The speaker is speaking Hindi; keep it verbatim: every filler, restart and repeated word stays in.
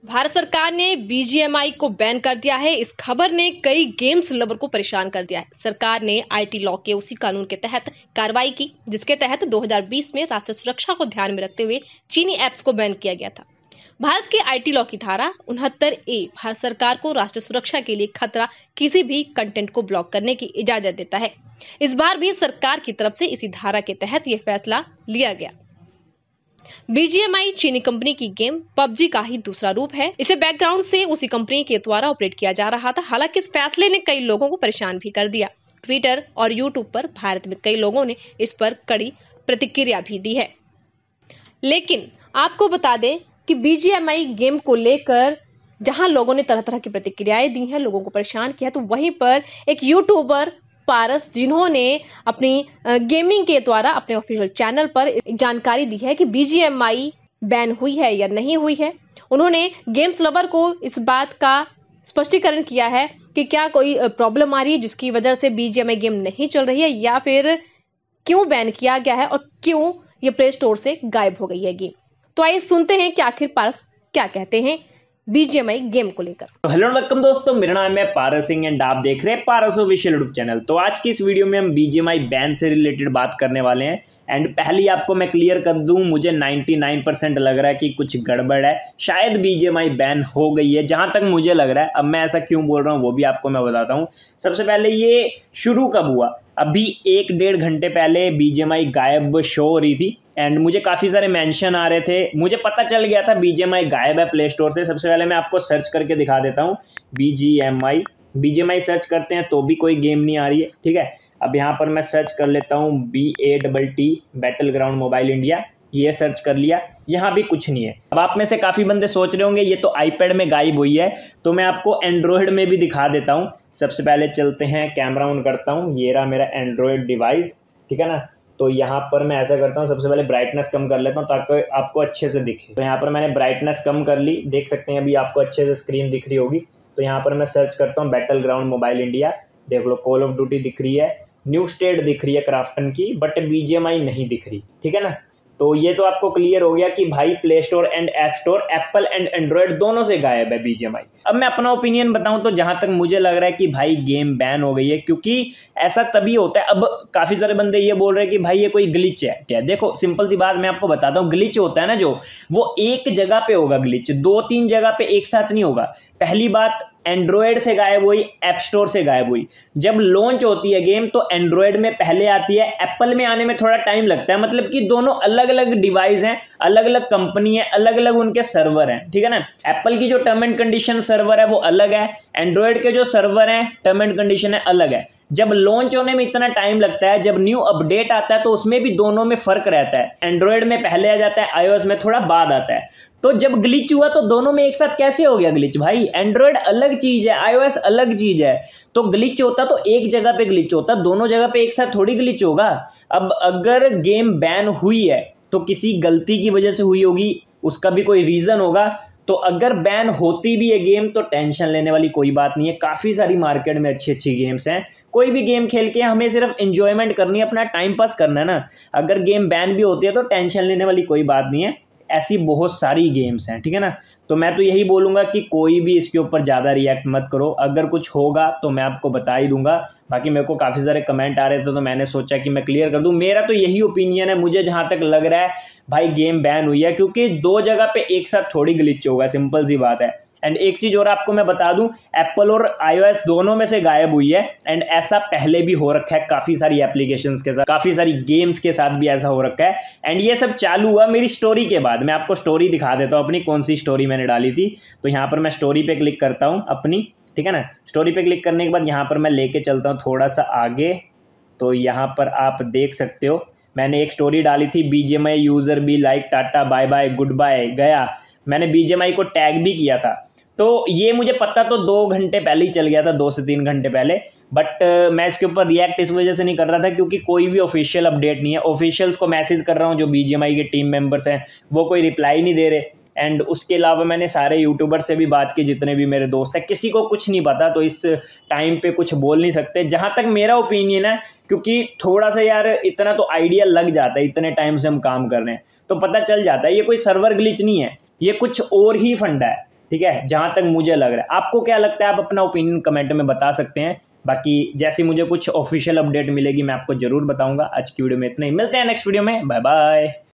भारत सरकार ने बीजीएमआई को बैन कर दिया है। इस खबर ने कई गेम्स लवर को परेशान कर दिया है। सरकार ने आईटी लॉ के उसी कानून के तहत कार्रवाई की, जिसके तहत दो हज़ार बीस में राष्ट्रीय सुरक्षा को ध्यान में रखते हुए चीनी ऐप्स को बैन किया गया था। भारत के आईटी लॉ की धारा उनहत्तर ए भारत सरकार को राष्ट्रीय सुरक्षा के लिए खतरा किसी भी कंटेंट को ब्लॉक करने की इजाजत देता है। इस बार भी सरकार की तरफ से इसी धारा के तहत यह फैसला लिया गया। बीजीएमआई चीनी कंपनी की गेम पबजी का ही दूसरा रूप है। इसे बैकग्राउंड से उसी कंपनी के द्वारा ऑपरेट किया जा रहा था। हालांकि इस फैसले ने कई लोगों को परेशान भी कर दिया। ट्विटर और यूट्यूब पर भारत में कई लोगों ने इस पर कड़ी प्रतिक्रिया भी दी है। लेकिन आपको बता दें कि बीजीएमआई गेम को लेकर जहां लोगों ने तरह तरह की प्रतिक्रियाएं दी हैं, लोगों को परेशान किया, तो वहीं पर एक यूट्यूबर पारस, जिन्होंने अपनी गेमिंग के द्वारा अपने ऑफिशियल चैनल पर जानकारी दी है कि बीजीएमआई बैन हुई है या नहीं हुई है। उन्होंने गेम्स लवर को इस बात का स्पष्टीकरण किया है कि क्या कोई प्रॉब्लम आ रही है जिसकी वजह से बीजीएमआई गेम नहीं चल रही है, या फिर क्यों बैन किया गया है और क्यों ये प्ले स्टोर से गायब हो गई है गेम। तो आइए सुनते हैं कि आखिर पारस क्या कहते हैं बीजीएमआई गेम को लेकर। तो हेलो वेलकम दोस्तों, मेरा नाम है पारस सिंह एंड आप देख रहे हैं पारस ऑफिशियल यूट्यूब चैनल। तो आज की इस वीडियो में हम बीजीएमआई बैन से रिलेटेड बात करने वाले हैं। एंड पहले आपको मैं क्लियर कर दूं, मुझे निन्यानवे परसेंट लग रहा है कि कुछ गड़बड़ है, शायद बीजीएमआई बैन हो गई है, जहां तक मुझे लग रहा है। अब मैं ऐसा क्यों बोल रहा हूं वो भी आपको मैं बताता हूं। सबसे पहले ये शुरू कब हुआ, अभी एक डेढ़ घंटे पहले बीजीएमआई गायब शो हो रही थी एंड मुझे काफ़ी सारे मेंशन आ रहे थे। मुझे पता चल गया था बीजीएमआई गायब है प्ले स्टोर से। सबसे पहले मैं आपको सर्च करके दिखा देता हूँ। बीजीएमआई बीजीएमआई सर्च करते हैं तो भी कोई गेम नहीं आ रही है, ठीक है। अब यहाँ पर मैं सर्च कर लेता हूँ B A double T battleground mobile India, ये सर्च कर लिया, यहाँ भी कुछ नहीं है। अब आप में से काफ़ी बंदे सोच रहे होंगे ये तो आईपैड में गायब हुई है, तो मैं आपको एंड्रॉयड में भी दिखा देता हूँ। सबसे पहले चलते हैं, कैमरा ऑन करता हूँ, ये रहा मेरा एंड्रॉयड डिवाइस, ठीक है ना। तो यहाँ पर मैं ऐसा करता हूँ, सबसे पहले ब्राइटनेस कम कर लेता हूँ ताकि आपको अच्छे से दिखे। तो यहाँ पर मैंने ब्राइटनेस कम कर ली, देख सकते हैं अभी आपको अच्छे से स्क्रीन दिख रही होगी। तो यहाँ पर मैं सर्च करता हूँ बैटल ग्राउंड मोबाइल इंडिया, देख लो कॉल ऑफ ड्यूटी दिख रही है, न्यू स्टेट दिख रही है क्राफ्टन की, बट बीजीएमआई नहीं दिख रही, ठीक है ना। तो ये तो आपको क्लियर हो गया कि भाई Play Store and App Store, Apple and Android दोनों से गायब है बीजीएमआई। अब मैं अपना ओपिनियन बताऊं तो जहां तक मुझे लग रहा है कि भाई गेम बैन हो गई है, क्योंकि ऐसा तभी होता है। अब काफी सारे बंदे ये बोल रहे हैं कि भाई ये कोई ग्लिच है क्या। देखो सिंपल सी बात मैं आपको बताता हूँ, ग्लिच होता है ना जो, वो एक जगह पे होगा ग्लिच, दो तीन जगह पे एक साथ नहीं होगा। पहली बात, एंड्रॉयड से गायब हुई, ऐप स्टोर से गायब हुई। जब लॉन्च होती है गेम तो एंड्रॉयड में पहले आती है, एप्पल में आने में थोड़ा टाइम लगता है। मतलब कि दोनों अलग अलग डिवाइस हैं, अलग अलग कंपनी है, अलग अलग उनके सर्वर हैं, ठीक है ना। एप्पल की जो टर्म एंड कंडीशन सर्वर है वो अलग है, एंड्रॉयड के जो सर्वर हैं टर्म एंड कंडीशन है अलग है। जब लॉन्च होने में इतना टाइम लगता है, जब न्यू अपडेट आता है तो उसमें भी दोनों में फर्क रहता है। एंड्रॉयड में पहले आ जाता है, आईओएस में थोड़ा बाद आता है। तो जब ग्लिच हुआ तो दोनों में एक साथ कैसे हो गया ग्लिच भाई। एंड्रॉयड अलग चीज है, आईओएस अलग चीज है। तो ग्लिच होता तो एक जगह पे ग्लिच होता, दोनों जगह पे एक साथ थोड़ी ग्लिच होगा। अब अगर गेम बैन हुई है तो किसी गलती की वजह से हुई होगी, उसका भी कोई रीजन होगा। तो अगर बैन होती भी है गेम तो टेंशन लेने वाली कोई बात नहीं है। काफ़ी सारी मार्केट में अच्छी अच्छी गेम्स हैं, कोई भी गेम खेल के हमें सिर्फ एंजॉयमेंट करनी है, अपना टाइम पास करना है ना। अगर गेम बैन भी होती है तो टेंशन लेने वाली कोई बात नहीं है, ऐसी बहुत सारी गेम्स हैं, ठीक है ना। तो मैं तो यही बोलूँगा कि कोई भी इसके ऊपर ज़्यादा रिएक्ट मत करो। अगर कुछ होगा तो मैं आपको बता ही दूंगा। बाकी मेरे को काफ़ी सारे कमेंट आ रहे थे तो मैंने सोचा कि मैं क्लियर कर दूं। मेरा तो यही ओपिनियन है, मुझे जहाँ तक लग रहा है भाई गेम बैन हुई है, क्योंकि दो जगह पे एक साथ थोड़ी ग्लिच होगा, सिंपल सी बात है। एंड एक चीज़ और आपको मैं बता दूं, एप्पल और आईओएस दोनों में से गायब हुई है। एंड ऐसा पहले भी हो रखा है काफ़ी सारी एप्लीकेशंस के साथ, काफ़ी सारी गेम्स के साथ भी ऐसा हो रखा है। एंड ये सब चालू हुआ मेरी स्टोरी के बाद। मैं आपको स्टोरी दिखा देता हूँ अपनी, कौन सी स्टोरी मैंने डाली थी। तो यहाँ पर मैं स्टोरी पे क्लिक करता हूँ अपनी, ठीक है ना। स्टोरी पे क्लिक करने के बाद यहाँ पर मैं लेके चलता हूँ थोड़ा सा आगे। तो यहाँ पर आप देख सकते हो मैंने एक स्टोरी डाली थी, BGMI user be like tata bye bye goodbye गया। मैंने बीजीएमआई को टैग भी किया था। तो ये मुझे पता तो दो घंटे पहले ही चल गया था, दो से तीन घंटे पहले। बट uh, मैं इसके ऊपर रिएक्ट इस वजह से नहीं कर रहा था क्योंकि कोई भी ऑफिशियल अपडेट नहीं है। ऑफिशियल्स को मैसेज कर रहा हूँ, जो बीजीएमआई के टीम मेंबर्स हैं वो कोई रिप्लाई नहीं दे रहे। एंड उसके अलावा मैंने सारे यूट्यूबर से भी बात की, जितने भी मेरे दोस्त हैं, किसी को कुछ नहीं पता। तो इस टाइम पे कुछ बोल नहीं सकते, जहाँ तक मेरा ओपिनियन है। क्योंकि थोड़ा सा यार इतना तो आइडिया लग जाता है, इतने टाइम से हम काम कर रहे हैं तो पता चल जाता है। ये कोई सर्वर ग्लिच नहीं है, ये कुछ और ही फंडा है। ठीक है, जहाँ तक मुझे लग रहा है। आपको क्या लगता है, आप अपना ओपिनियन कमेंट में बता सकते हैं। बाकी जैसे मुझे कुछ ऑफिशियल अपडेट मिलेगी मैं आपको जरूर बताऊंगा। आज की वीडियो में इतना ही, मिलते हैं नेक्स्ट वीडियो में, बाय बाय।